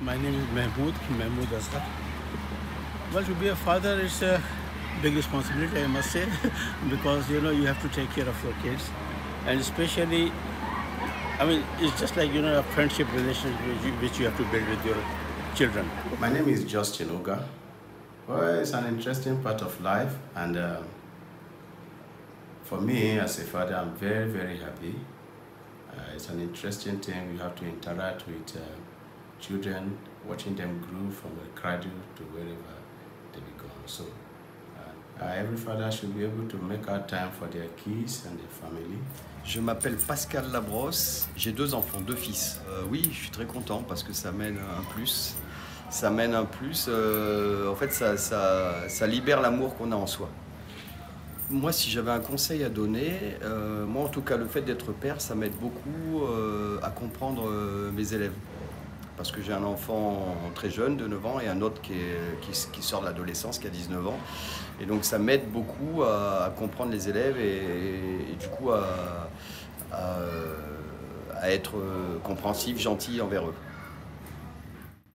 My name is Mahmood Asghar. Well, to be a father is a big responsibility, I must say, because you have to take care of your kids, and especially, I mean, it's just like a friendship relationship which you have to build with your children. My name is Justin Oga. Well, it's an interesting part of life, and for me as a father, I'm very, very happy. It's an interesting thing. We have to interact with children, watching them grow from the cradle to wherever they become. So every father should be able to make out time for their kids and their family. Je m'appelle Pascal Labrosse, j'ai 2 enfants, 2 fils. Oui, je suis très content parce que ça mène un plus. Ça mène un plus, en fait ça libère l'amour qu'on a en soi. Moi, si j'avais un conseil à donner, moi en tout cas, le fait d'être père, ça m'aide beaucoup à comprendre mes élèves. Parce que j'ai un enfant très jeune, de 9 ans, et un autre qui sort de l'adolescence, qui a 19 ans. Et donc ça m'aide beaucoup à comprendre les élèves et du coup à être compréhensif, gentil envers eux.